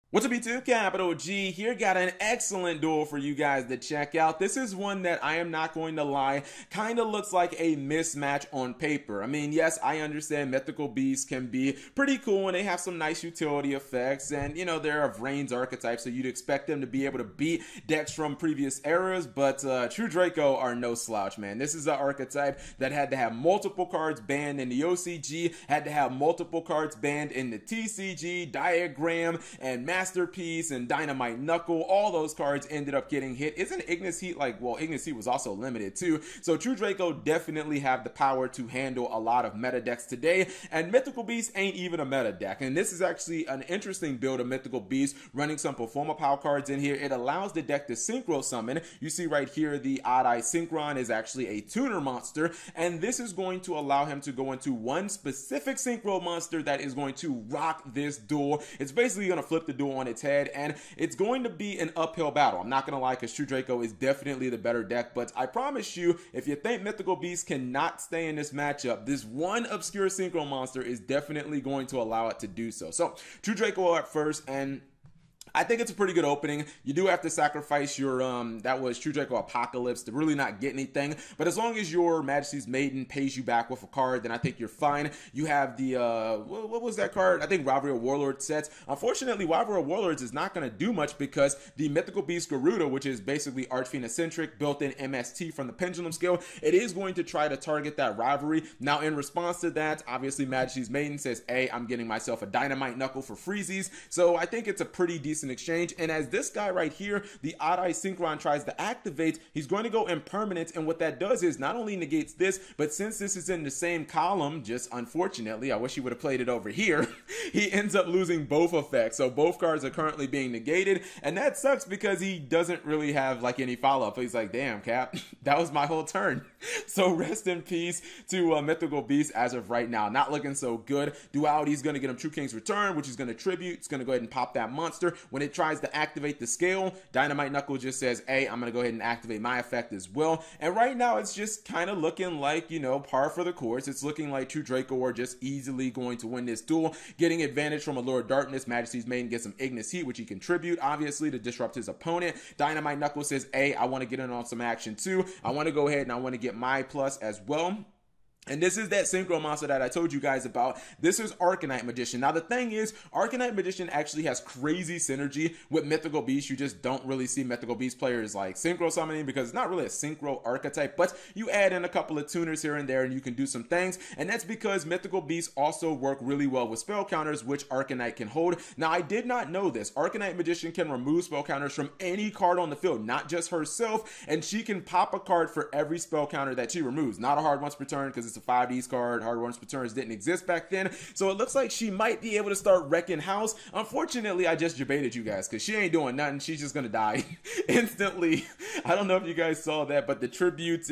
What's up, YouTube? Capital G here. Got an excellent duel for you guys to check out. This is one that I am not going to lie, kind of looks like a mismatch on paper. I mean, yes, I understand mythical beasts can be pretty cool and they have some nice utility effects, and you know, they're of Rain's archetype, so you'd expect them to be able to beat decks from previous eras, but True Draco are no slouch, man. This is an archetype that had to have multiple cards banned in the OCG, had to have multiple cards banned in the TCG, Diagram, and Masterpiece and Dynamite Knuckle. All those cards ended up getting hit. Isn't Ignis Heat like, well, Ignis Heat was also limited too. So True Draco definitely have the power to handle a lot of meta decks today, and Mythical Beast ain't even a meta deck. And this is actually an interesting build of Mythical Beast, running some Performa Power cards in here. It allows the deck to Synchro summon. You see right here, the Odd Eye Synchron is actually a tuner monster, and this is going to allow him to go into one specific Synchro monster that is going to rock this duel. It's basically going to flip the duel on its head, and it's going to be an uphill battle. I'm not gonna lie, because True Draco is definitely the better deck, but I promise you, if you think Mythical Beast cannot stay in this matchup, this one obscure Synchro monster is definitely going to allow it to do so. So True Draco at first, and I think it's a pretty good opening. You do have to sacrifice your, that was True Draco Apocalypse to really not get anything. But as long as your Majesty's Maiden pays you back with a card, then I think you're fine. You have the, what was that card? I think Rivalry of Warlord sets. Unfortunately, Rivalry of Warlords is not going to do much because the Mythical Beast Garuda, which is basically Archfiend-centric, built-in MST from the Pendulum Scale, it is going to try to target that Rivalry. Now, in response to that, obviously Majesty's Maiden says, hey, I'm getting myself a Dynamite Knuckle for freezies. So I think it's a pretty decent exchange. And as this guy right here, the Odd Eye Synchron, tries to activate, he's going to go impermanent, and what that does is not only negates this, but since this is in the same column, just unfortunately, I wish he would have played it over here, he ends up losing both effects. So both cards are currently being negated, and that sucks because he doesn't really have like any follow-up. He's like, damn, Cap, that was my whole turn. So rest in peace to Mythical Beast as of right now. Not looking so good. Duality's going to get him True King's Return, which is going to tribute. It's going to go ahead and pop that monster. When it tries to activate the scale, Dynamite Knuckle just says, hey, I'm going to go ahead and activate my effect as well. And right now, it's just kind of looking like, you know, par for the course. It's looking like True Draco are just easily going to win this duel, getting advantage from a Lord Darkness. Majesty's Maiden gets some Ignis Heat, which he can tribute, obviously, to disrupt his opponent. Dynamite Knuckle says, hey, I want to get in on some action too. I want to go ahead and I want to get my plus as well. And this is that Synchro monster that I told you guys about. This is Arcanite Magician. Now, the thing is, Arcanite Magician actually has crazy synergy with Mythical Beast. You just don't really see Mythical Beast players like Synchro summoning because it's not really a Synchro archetype, but you add in a couple of tuners here and there and you can do some things. And that's because Mythical Beasts also work really well with spell counters, which Arcanite can hold. Now, I did not know this. Arcanite Magician can remove spell counters from any card on the field, not just herself, and she can pop a card for every spell counter that she removes. Not a hard once per turn because it's a 5Ds card. Hard once per turns didn't exist back then, so it looks like she might be able to start wrecking house. Unfortunately, I just debated you guys because she ain't doing nothing. She's just gonna die instantly. I don't know if you guys saw that, but the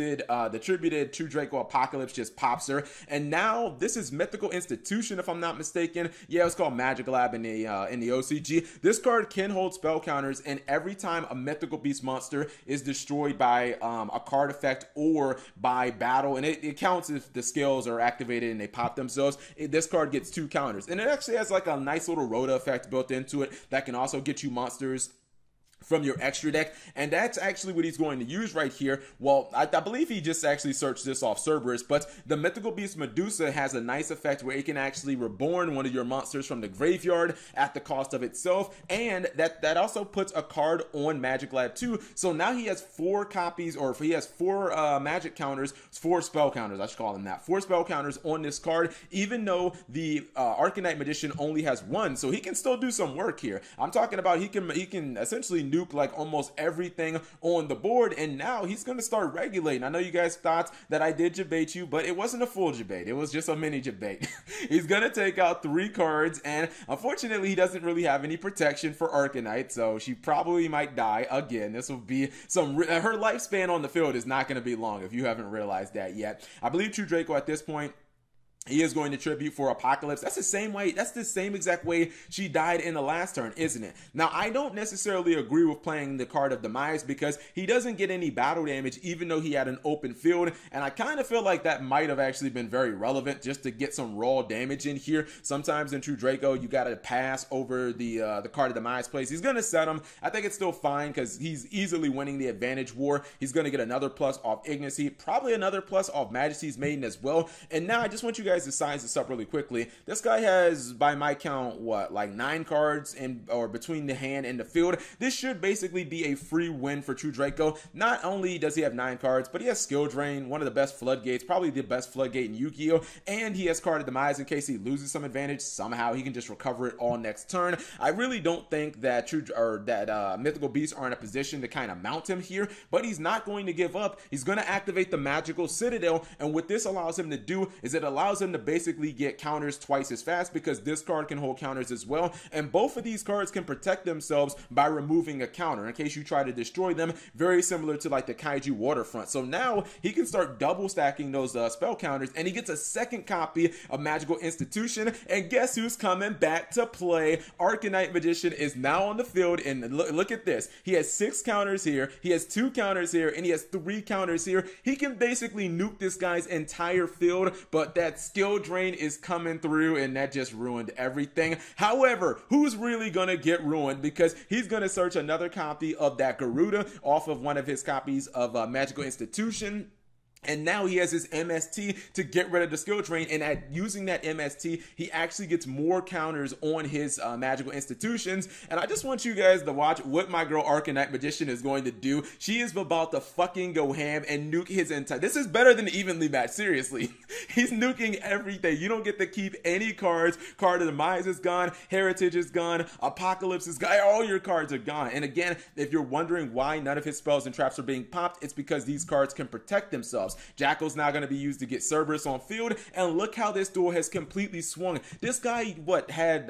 tributed True Draco Apocalypse just pops her, and now this is Mythical Institution, if I'm not mistaken. Yeah, it's called Magic Lab in the OCG. This card can hold spell counters, and every time a Mythical Beast monster is destroyed by a card effect or by battle, and it counts if the skills are activated and they pop themselves, this card gets 2 counters. And it actually has like a nice little Rhoda effect built into it that can also get you monsters from your extra deck, and that's actually what he's going to use right here. Well, I believe he just actually searched this off Cerberus, but the Mythical Beast Medusa has a nice effect where it can actually reborn one of your monsters from the graveyard at the cost of itself, and that also puts a card on Magic Lab too. So now he has 4 copies, or he has 4 magic counters, 4 spell counters, I should call them that, 4 spell counters on this card, even though the Arcanite Magician only has 1, so he can still do some work here. I'm talking about he can essentially nuke like almost everything on the board, and now he's going to start regulating. I know you guys thought that I did debate you, but it wasn't a full debate. It was just a mini debate. He's going to take out 3 cards, and unfortunately he doesn't really have any protection for Arcanite, so she probably might die again. This will be her lifespan on the field is not going to be long if you haven't realized that yet. I believe True Draco at this point He is going to tribute for Apocalypse. That's the same way, that's the same exact way she died in the last turn, isn't it? Now, I don't necessarily agree with playing the card of Demise because he doesn't get any battle damage even though he had an open field, and I kind of feel like that might have actually been very relevant just to get some raw damage in here. Sometimes in True Draco, you gotta pass over the card of Demise plays. He's gonna set him. I think it's still fine because he's easily winning the advantage war. He's gonna get another plus off Ignis Heat, probably another plus off Majesty's Maiden as well. And now I just want you guys to size this up really quickly. This guy has, by my count, what, like 9 cards in or between the hand and the field. This should basically be a free win for True Draco. Not only does he have 9 cards, but he has Skill Drain, one of the best floodgates, probably the best floodgate in Yu-Gi-Oh! And he has Card of Demise in case he loses some advantage. Somehow he can just recover it all next turn. I really don't think that Mythical Beasts are in a position to kind of mount him here, but he's not going to give up. He's going to activate the Magical Citadel, and what this allows him to do is it allows him to basically get counters twice as fast because this card can hold counters as well, and both of these cards can protect themselves by removing a counter in case you try to destroy them, very similar to like the Kaiju Waterfront. So now he can start double stacking those spell counters, and he gets a second copy of Magical Institution, and guess who's coming back to play? Arcanite Magician is now on the field, and look at this. He has 6 counters here, he has 2 counters here, and he has 3 counters here. He can basically nuke this guy's entire field, but that skill drain is coming through, and that just ruined everything. However, who's really gonna get ruined? Because he's gonna search another copy of that Garuda off of one of his copies of Magical Institution. And now he has his MST to get rid of the skill drain, and at using that MST, he actually gets more counters on his Magical Institutions. And I just want you guys to watch what my girl Arcanite Magician is going to do. She is about to fucking go ham and nuke his entire... This is better than evenly matched, seriously. He's nuking everything. You don't get to keep any cards. Card of Demise is gone. Heritage is gone. Apocalypse is gone. All your cards are gone. And again, if you're wondering why none of his spells and traps are being popped, it's because these cards can protect themselves. Jackal's now going to be used to get Cerberus on field, and look how this duel has completely swung. This guy, had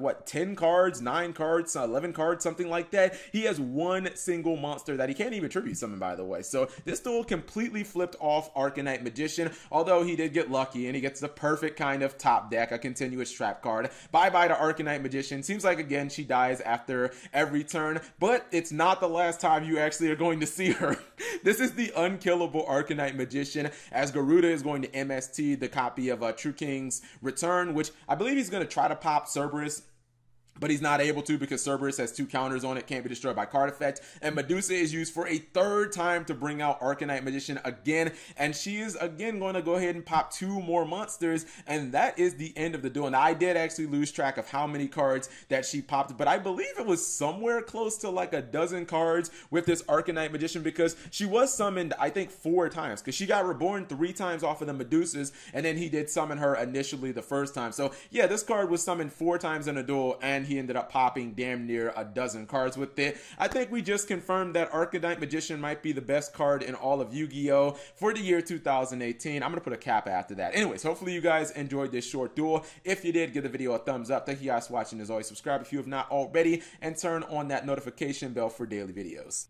10 cards, 9 cards, 11 cards, something like that. He has one single monster that he can't even tribute summon, by the way. So this duel completely flipped off Arcanite Magician, although he did get lucky, and he gets the perfect kind of top deck, a continuous trap card. Bye-bye to Arcanite Magician. Seems like, again, she dies after every turn, but it's not the last time you actually are going to see her. This is the unkillable Arcanite Magician, as Garuda is going to MST the copy of True King's Return, which I believe he's going to try to pop Cerberus, but he's not able to because Cerberus has 2 counters on it, can't be destroyed by card effect. And Medusa is used for a 3rd time to bring out Arcanite Magician again, and she is again going to go ahead and pop 2 more monsters, and that is the end of the duel. Now, I did actually lose track of how many cards that she popped, but I believe it was somewhere close to like a dozen cards with this Arcanite Magician, because she was summoned, I think, 4 times, because she got reborn 3 times off of the Medusas, and then he did summon her initially the first time. So yeah, this card was summoned 4 times in a duel, and he ended up popping damn near a dozen cards with it. I think we just confirmed that Arcanite Magician might be the best card in all of Yu-Gi-Oh! For the year 2018. I'm gonna put a cap after that. Anyways, hopefully you guys enjoyed this short duel. If you did, give the video a thumbs up. Thank you guys for watching. As always, subscribe if you have not already, and turn on that notification bell for daily videos.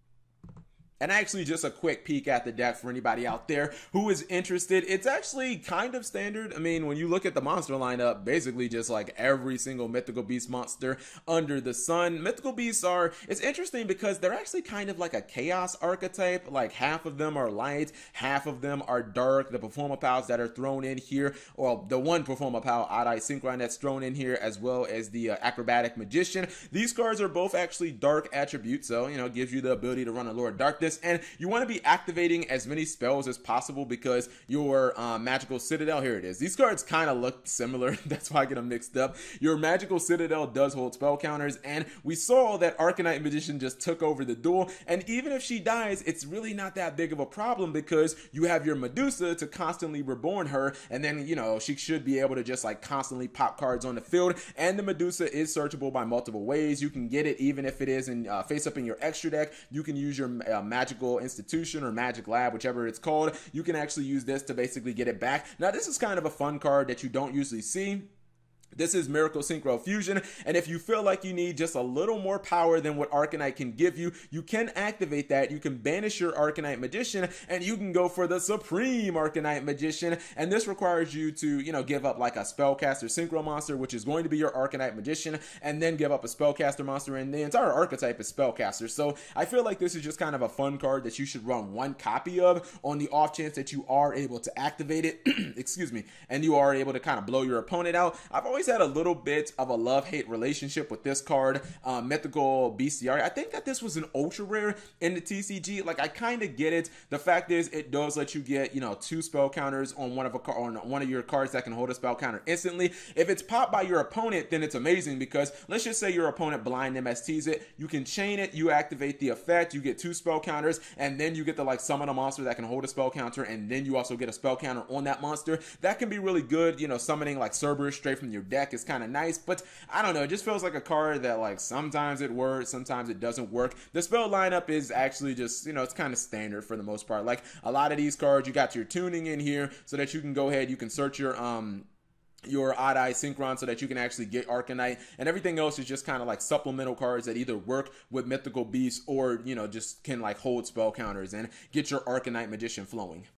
And actually, just a quick peek at the deck for anybody out there who is interested. It's actually kind of standard. I mean, when you look at the monster lineup, basically just like every single Mythical Beast monster under the sun. Mythical Beasts are, it's interesting because they're actually kind of like a chaos archetype. Like half of them are light, half of them are dark. The Performapals that are thrown in here, or the one Performapal, Adai Synchron, that's thrown in here, as well as the Acrobatic Magician. These cards are both actually dark attributes, so, you know, it gives you the ability to run a Lord Darkness. And you want to be activating as many spells as possible because your Magical Citadel, here it is. These cards kind of look similar. That's why I get them mixed up. Your Magical Citadel does hold spell counters, and we saw that Arcanite Magician just took over the duel. And even if she dies, it's really not that big of a problem because you have your Medusa to constantly reborn her, and then, you know, she should be able to just like constantly pop cards on the field. And the Medusa is searchable by multiple ways. You can get it even if it is in face up in your extra deck. You can use your Magical Institution or Magic Lab, whichever it's called. You can actually use this to basically get it back. Now, this is kind of a fun card that you don't usually see. This is Miracle Synchro Fusion, and if you feel like you need just a little more power than what Arcanite can give you, you can activate that. You can banish your Arcanite Magician, and you can go for the Supreme Arcanite Magician, and this requires you to, give up like a Spellcaster Synchro monster, which is going to be your Arcanite Magician, and then give up a Spellcaster monster, and the entire archetype is Spellcaster. So I feel like this is just kind of a fun card that you should run one copy of on the off chance that you are able to activate it, excuse me, and you are able to kind of blow your opponent out. I've always had a little bit of a love-hate relationship with this card, Mythical Bestiary. I think that this was an ultra rare in the TCG. Like, I kind of get it. The fact is, it does let you get, 2 spell counters on one of your cards that can hold a spell counter instantly. If it's popped by your opponent, then it's amazing, because let's just say your opponent blind MSTs it. You can chain it, you activate the effect, you get 2 spell counters, and then you get to summon a monster that can hold a spell counter, and then you also get a spell counter on that monster. That can be really good. Summoning like Cerberus straight from your deck is kind of nice, but I don't know, it just feels like a card that sometimes it works, sometimes it doesn't work. The spell lineup is actually just, it's kind of standard for the most part. Like, a lot of these cards, you got your tuning in here so that you can go ahead, you can search your Odd-Eye Synchron so that you can actually get Arcanite, and everything else is just kind of like supplemental cards that either work with Mythical Beasts or, just can hold spell counters and get your Arcanite Magician flowing.